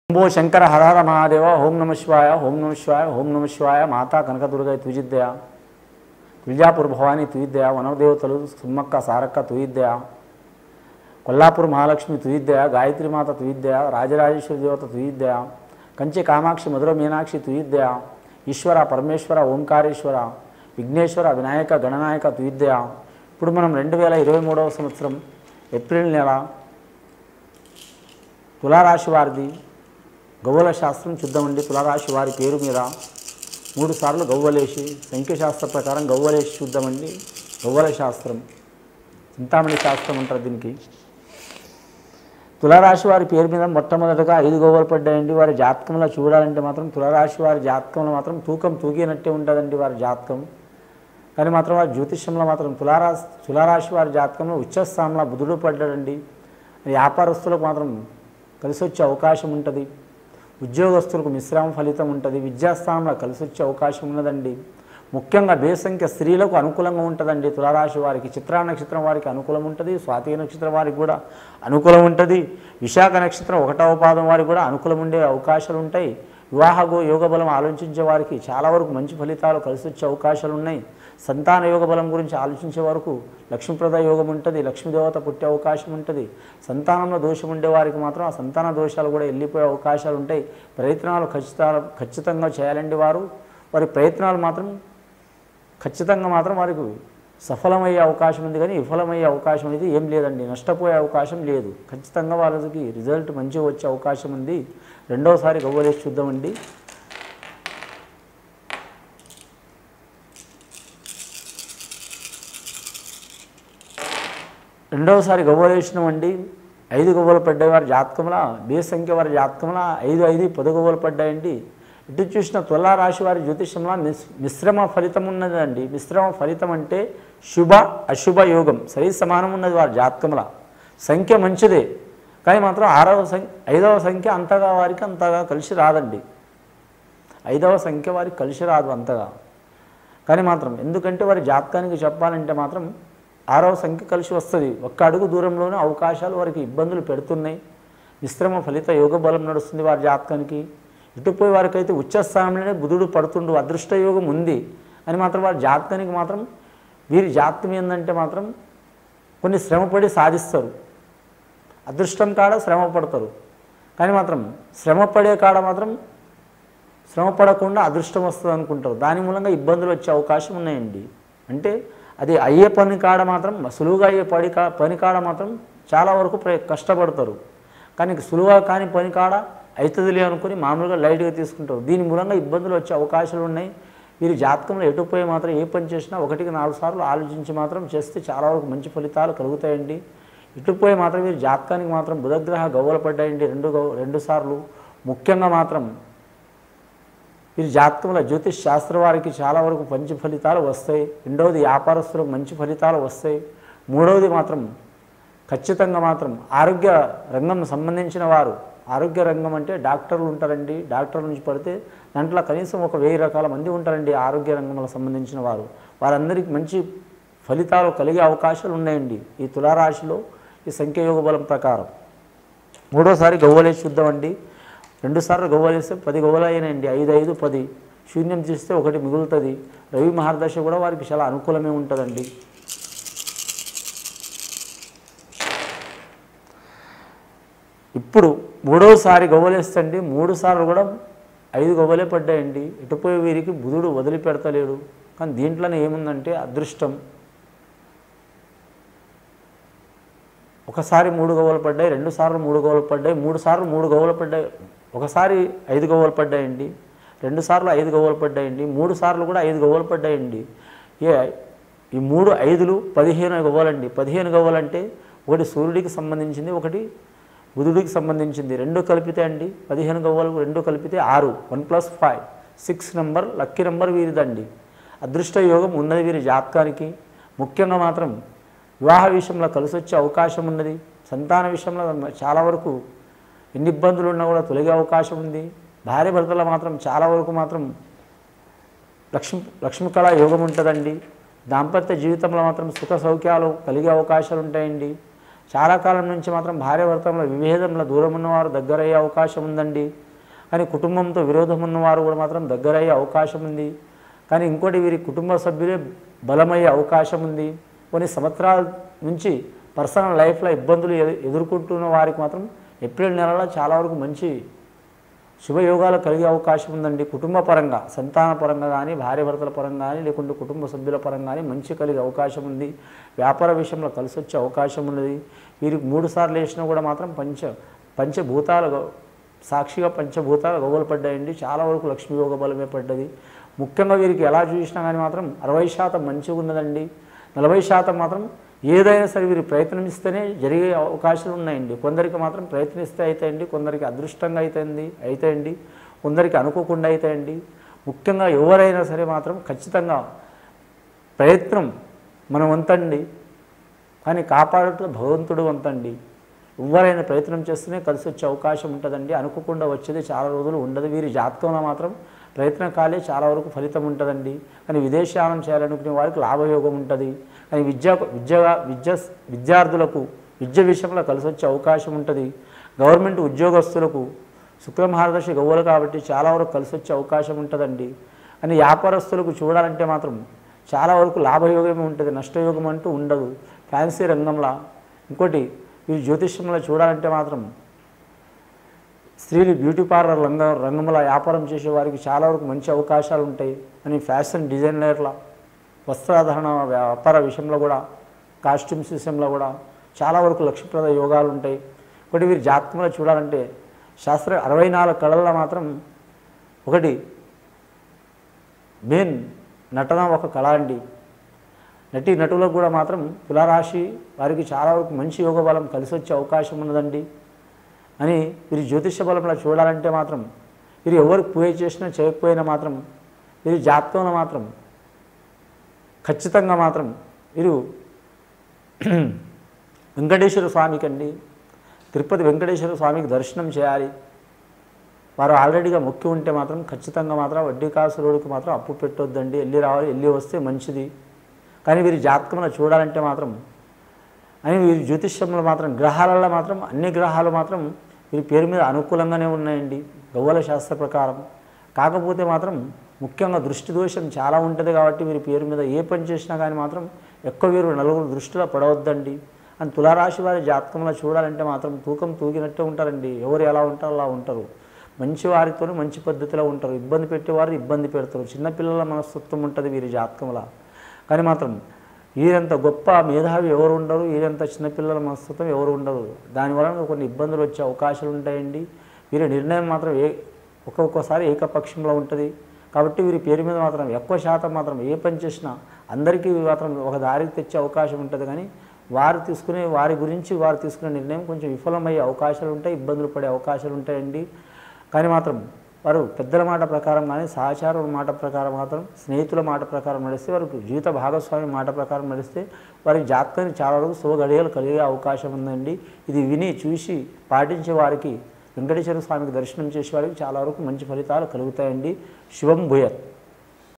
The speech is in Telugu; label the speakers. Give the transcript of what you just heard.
Speaker 1: शंभो शंकर हर हर महादेव ओम नमः शिवाय ओम नमः शिवाय ओम नमः शिवाय माता कनकदुर्ग तुजिद्दया तुळजापुर भवानी तुजिद्दया वनदेवतलु सुम्मक्क सारक्क तुजिद्दया कोल्लापुर महालक्ष्मी तुजिद्दया गायत्री माता तुजिद्दया राजराजेश्वरी देवता तुजिद्दया कंचे कामाक्षी मधुर मीनाक्षी तुजिद्दया ఈశ్వర పరమేశ్వర ఓంకారేశ్వర విఘ్నేశ్వర వినాయక గణనాయక తుయిద్దయా. ఇప్పుడు మనం 2023వ సంవత్సరం ఏప్రిల్ నెల తులారాశి వారిది గవ్వల శాస్త్రం చూద్దామండి. తులారాశి వారి పేరు మీద 3 సార్లు గవ్వలేసి సంఖ్యాశాస్త్ర ప్రకారం గవ్వలేసి చూద్దామండి. గవ్వల శాస్త్రం చింతామణి శాస్త్రం అంటారు దీనికి. తులారాశి వారి పేరు మీద మొట్టమొదటగా 5 గవ్వలు పడ్డాయండి. వారి జాతకంలో చూడాలంటే మాత్రం తులారాశి వారి జాతకంలో మాత్రం తూకం తూగినట్టే ఉంటుందండి వారి జాతకం. కానీ మాత్రం వారి జ్యోతిష్యంలో మాత్రం తులారాశి వారి జాతకంలో ఉచ్చస్థానంలో బుధుడు పడ్డాడండి. వ్యాపారస్తులకు మాత్రం కలిసి వచ్చే అవకాశం ఉంటుంది. ఉద్యోగస్తులకు మిశ్రమ ఫలితం ఉంటుంది. విద్యాస్థానంలో కలిసి వచ్చే అవకాశం ఉన్నదండి. ముఖ్యంగా బేసంఖ్య స్త్రీలకు అనుకూలంగా ఉంటుందండి. తులారాశి వారికి చిత్రా నక్షత్రం వారికి అనుకూలం ఉంటుంది. స్వాతి నక్షత్రం వారికి కూడా అనుకూలం ఉంటుంది. విశాఖ నక్షత్రం 1వ పాదం వారికి కూడా అనుకూలం ఉండే అవకాశాలు ఉంటాయి. వివాహ యోగ బలం ఆలోచించే వారికి చాలా వరకు మంచి ఫలితాలు కలిసి వచ్చే అవకాశాలు ఉన్నాయి. సంతాన యోగ బలం గురించి ఆలోచించే వరకు లక్ష్మీప్రద యోగం ఉంటుంది. లక్ష్మీదేవత పుట్టే అవకాశం ఉంటుంది. సంతానంలో దోషం ఉండే వారికి మాత్రం ఆ సంతాన దోషాలు కూడా వెళ్ళిపోయే అవకాశాలు ఉంటాయి. ప్రయత్నాలు ఖచ్చితంగా చేయాలండి. వారి ప్రయత్నాలు మాత్రం ఖచ్చితంగా మాత్రం వారికి సఫలమయ్యే అవకాశం ఉంది. కానీ విఫలమయ్యే అవకాశం అనేది ఏం లేదండి. నష్టపోయే అవకాశం లేదు. ఖచ్చితంగా వాళ్ళకి రిజల్ట్ మంచిగా వచ్చే అవకాశం ఉంది. రెండవసారి గవ్వలేసి చూద్దామండి. రెండవసారి గవ్వలేసినామండి. 5 గవ్వలు పడ్డాయి వారి జాతకంలో. బేస్ సంఖ్య వారి జాతకంలో 5, 5, 10 గవ్వలు పడ్డాయండి. ఇటు చూసిన తులారాశి వారి జ్యోతిష్యంలో మిశ్రమ ఫలితం ఉన్నదండి. మిశ్రమ ఫలితం అంటే శుభ అశుభ యోగం సరి సమానం ఉన్నది వారి జాతకంలో. సంఖ్య మంచిదే కానీ మాత్రం 5వ సంఖ్య అంతగా వారికి అంతగా కలిసి రాదండి. 5వ సంఖ్య వారికి కలిసి రాదు అంతగా. కానీ మాత్రం ఎందుకంటే వారి జాతకానికి చెప్పాలంటే మాత్రం 6వ సంఖ్య కలిసి వస్తుంది. ఒక్క అడుగు దూరంలోనే అవకాశాలు వారికి ఇబ్బందులు పెడుతున్నాయి. మిశ్రమ ఫలిత యోగ బలం నడుస్తుంది వారి జాతకానికి. ఇటుపోయి వారికి అయితే ఉచ్చస్థానంలోనే బుధుడు పడుతుండు. అదృష్ట యోగం ఉంది అని మాత్రం వారి జాతకానికి మాత్రం వీరి జాతకం ఏంటంటే మాత్రం కొన్ని శ్రమపడి సాధిస్తారు. అదృష్టం కాడ శ్రమ పడతారు. కానీ మాత్రం శ్రమపడే కాడ మాత్రం శ్రమ పడకుండా అదృష్టం వస్తుంది అనుకుంటారు. దాని మూలంగా ఇబ్బందులు వచ్చే అవకాశం ఉన్నాయండి. అంటే అది అయ్యే పని కాడ మాత్రం సులువుగా అయ్యే పని కాడ మాత్రం చాలా వరకు కష్టపడతారు. కానీ సులువుగా కాని పని కాడ అవుతుందిలే అనుకుని మామూలుగా లైట్గా తీసుకుంటారు. దీని మూలంగా ఇబ్బందులు వచ్చే అవకాశాలు ఉన్నాయి. వీరి జాతకంలో ఎటుపోయి మాత్రం ఏ పని చేసినా 1కి 4 సార్లు ఆలోచించి మాత్రం చేస్తే చాలా వరకు మంచి ఫలితాలు కలుగుతాయండి. ఇటుపోయి మాత్రం వీరి జాతకానికి మాత్రం బుధగ్రహ గవ్వలు పడ్డాయండి 2 సార్లు. ముఖ్యంగా మాత్రం వీరి జాతకంలో జ్యోతిష్ శాస్త్ర వారికి చాలా వరకు మంచి ఫలితాలు వస్తాయి. రెండవది వ్యాపారస్తులకు మంచి ఫలితాలు వస్తాయి. మూడవది మాత్రం ఖచ్చితంగా మాత్రం ఆరోగ్య రంగం సంబంధించిన వారు, ఆరోగ్య రంగం అంటే డాక్టర్లు ఉంటారండి. డాక్టర్ల నుంచి పడితే దాంట్లో కనీసం 1000 రకాల మంది ఉంటారండి ఆరోగ్య రంగంలో సంబంధించిన వారు. వారందరికీ మంచి ఫలితాలు కలిగే అవకాశాలు ఉన్నాయండి ఈ తులారాశిలో ఈ సంఖ్యాయోగ బలం ప్రకారం. మూడోసారి గవ్వలేసి చూద్దామండి. 2 సార్లు గవ్వలేస్తే 10 గవ్వలు అయినాయండి. 5, 5, 10 శూన్యం తీస్తే 1 మిగులుతుంది. రవి మహర్దశ కూడా వారికి చాలా అనుకూలమే ఉంటుందండి. ఇప్పుడు మూడోసారి గవ్వలేస్తండి. 3 సార్లు కూడా 5 గవ్వలే పడ్డాయండి. ఇటుపోయి వీరికి బుధుడు వదిలిపెడతలేడు. కానీ దీంట్లోనే ఏముందంటే అదృష్టం. ఒకసారి 3 గవ్వలు పడ్డాయి, 2 సార్లు 3 గవ్వలు పడ్డాయి, 3 సార్లు 3 గవ్వలు పడ్డాయి. ఒకసారి 5 గవ్వలు పడ్డాయండి, 2 సార్లు 5 గవ్వలు పడ్డాయండి, 3 సార్లు కూడా 5 గవ్వలు పడ్డాయండి. ఈ 3 5లు 15 గవ్వలండి. 15 గవ్వలు అంటే ఒకటి సూర్యుడికి సంబంధించింది, ఒకటి బుధుడికి సంబంధించింది. 2 కలిపితే అండి 15 గవ్వలు 2 కలిపితే 6, 1 + 5 6 నెంబర్ లక్కీ నెంబర్ వీరిదండి. అదృష్ట యోగం ఉన్నది వీరి జాతకానికి. ముఖ్యంగా మాత్రం వివాహ విషయంలో కలిసి వచ్చే అవకాశం ఉన్నది. సంతాన విషయంలో చాలా వరకు ఎన్ని ఇబ్బందులు ఉన్నా కూడా తొలగే అవకాశం ఉంది. భార్య భర్తల మాత్రం చాలా వరకు మాత్రం లక్ష్మీకళ యోగం ఉంటుందండి. దాంపత్య జీవితంలో మాత్రం సుఖ సౌఖ్యాలు కలిగే అవకాశాలు ఉంటాయండి. చాలా కాలం నుంచి మాత్రం భార్యాభర్తల విభేదంలో దూరం ఉన్నవారు దగ్గరయ్యే అవకాశం ఉందండి. కానీ కుటుంబంతో విరోధం ఉన్నవారు కూడా మాత్రం దగ్గరయ్యే అవకాశం ఉంది. కానీ ఇంకోటి వీరి కుటుంబ సభ్యులే బలమయ్యే అవకాశం ఉంది. కొన్ని సంవత్సరాల నుంచి పర్సనల్ లైఫ్లో ఇబ్బందులు ఎదుర్కొంటున్న వారికి మాత్రం ఏప్రిల్ నెలలో చాలా వరకు మంచి శుభయోగాలు కలిగే అవకాశం ఉందండి. కుటుంబ పరంగా, సంతాన పరంగా కానీ, భార్యాభర్తల పరంగా కానీ, లేకుంటే కుటుంబ సభ్యుల పరంగా కానీ మంచి కలిగే అవకాశం ఉంది. వ్యాపార విషయంలో కలిసి వచ్చే అవకాశం ఉన్నది. వీరికి 3 సార్లు వేసినా కూడా మాత్రం పంచభూతాలు సాక్షిగా పంచభూతాలు గొవ్వలు పడ్డాయండి. చాలా వరకు లక్ష్మీ యోగ బలమే పడ్డది. ముఖ్యంగా వీరికి ఎలా చూసినా కానీ మాత్రం 60% మంచిగా ఉన్నదండి. 40% మాత్రం ఏదైనా సరే వీరు ప్రయత్నిస్తేనే జరిగే అవకాశాలు ఉన్నాయండి. కొందరికి మాత్రం ప్రయత్నిస్తే అవుతాయండి, కొందరికి అదృష్టంగా అవుతాయండి, కొందరికి అనుకోకుండా అవుతాయండి. ముఖ్యంగా ఎవరైనా సరే మాత్రం ఖచ్చితంగా ప్రయత్నం మనం వంతండి, కానీ కాపాడటం భగవంతుడు వంతండి. ఎవరైనా ప్రయత్నం చేస్తేనే కలిసి వచ్చే అవకాశం ఉంటుందండి. అనుకోకుండా వచ్చేది చాలా రోజులు ఉండదు. వీరి జాతకంలో మాత్రం ప్రయత్నకాలే చాలా వరకు ఫలితం ఉంటుందండి. కానీ విదేశయానం చేయాలనుకునే వారికి లాభయోగం ఉంటుంది. కానీ విద్యార్థులకు విద్య విషయంలో కలిసి వచ్చే అవకాశం ఉంటుంది. గవర్నమెంట్ ఉద్యోగస్తులకు శుక్రమహారదశ గవ్వలు కాబట్టి చాలా వరకు కలిసి వచ్చే అవకాశం ఉంటుందండి. కానీ వ్యాపారస్తులకు చూడాలంటే మాత్రం చాలా వరకు లాభయోగమే ఉంటుంది, నష్టయోగం అంటూ ఉండదు. ఫ్యాన్సీ రంగంలో ఇంకోటి వీరు జ్యోతిష్యంలో చూడాలంటే మాత్రం స్త్రీలు బ్యూటీ పార్లర్ రంగంలో వ్యాపారం చేసే వారికి చాలా వరకు మంచి అవకాశాలు ఉంటాయి. అని ఫ్యాషన్ డిజైనర్ల వస్త్రాధారణ వ్యాపార విషయంలో కూడా, కాస్ట్యూమ్స్ విషయంలో కూడా చాలా వరకు లక్ష్యప్రద యోగాలు ఉంటాయి. ఒకటి వీరి జాతకంలో చూడాలంటే 64 కళల్లో మాత్రం ఒకటి మెయిన్ నటన ఒక కళ అండి. నటులకు కూడా మాత్రం తులారాశి వారికి చాలా వరకు మంచి యోగ బలం కలిసి వచ్చే అవకాశం ఉన్నదండి. అని వీరి జ్యోతిష బలంలో చూడాలంటే మాత్రం వీరు ఎవరికి పూజ చేసినా చేయకపోయినా మాత్రం వీరి జాతకంలో మాత్రం ఖచ్చితంగా మాత్రం వీరు వెంకటేశ్వర స్వామికి అండి, తిరుపతి వెంకటేశ్వర స్వామికి దర్శనం చేయాలి. వారు ఆల్రెడీగా మొక్కి ఉంటే మాత్రం ఖచ్చితంగా మాత్రం వడ్డీ కాసులోడికి మాత్రం అప్పు పెట్టొద్దండి. వెళ్ళి రావాలి, వెళ్ళి వస్తే మంచిది. కానీ వీరి జాతకంలో చూడాలంటే మాత్రం అని వీరి జ్యోతిష్యంలో మాత్రం గ్రహాలలో మాత్రం అన్ని గ్రహాలు మాత్రం వీరి పేరు మీద అనుకూలంగానే ఉన్నాయండి గవ్వల శాస్త్ర ప్రకారం. కాకపోతే మాత్రం ముఖ్యంగా దృష్టి దోషం చాలా ఉంటుంది కాబట్టి వీరి పేరు మీద ఏ పని చేసినా కానీ మాత్రం ఎక్కువ వీరు నలుగురు దృష్టిలో పడవద్దండి. అని తులారాశి వారి జాతకంలో చూడాలంటే మాత్రం తూకం తూగినట్టే ఉంటారండి. ఎవరు ఎలా ఉంటారో అలా ఉంటారు. మంచి వారితో మంచి పద్ధతిలో ఉంటారు. ఇబ్బంది పెట్టేవారు ఇబ్బంది పెడతారు. చిన్నపిల్లల మనస్తత్వం ఉంటుంది వీరి జాతకంలో. కానీ మాత్రం వీరంత గొప్ప మేధావి ఎవరు ఉండరు, వీరంత చిన్నపిల్లల మనస్తత్వం ఎవరు ఉండరు. దానివల్ల కొన్ని ఇబ్బందులు వచ్చే అవకాశాలు ఉంటాయండి. వీరి నిర్ణయం మాత్రం ఒక్కొక్కసారి ఏకపక్షంలో ఉంటుంది. కాబట్టి వీరి పేరు మీద మాత్రం ఎక్కువ శాతం మాత్రం ఏ పని చేసినా అందరికీ మాత్రం ఒక దారికి తెచ్చే అవకాశం ఉంటుంది. కానీ వారి గురించి వారు తీసుకునే నిర్ణయం కొంచెం విఫలమయ్యే అవకాశాలు ఉంటాయి, ఇబ్బందులు పడే అవకాశాలు ఉంటాయండి. కానీ మాత్రం వారు పెద్దల మాట ప్రకారం కానీ, సహచారుల మాట ప్రకారం మాత్రం, స్నేహితుల మాట ప్రకారం నడిస్తే, వారికి జీవిత భాగస్వామి మాట ప్రకారం నడిస్తే వారికి జాతకానికి చాలా వరకు శుభ గడియలు కలిగే అవకాశం ఉందండి. ఇది విని చూసి పాటించే వారికి, వెంకటేశ్వర స్వామికి దర్శనం చేసే వారికి చాలా వరకు మంచి ఫలితాలు కలుగుతాయండి. శుభం భూయత్.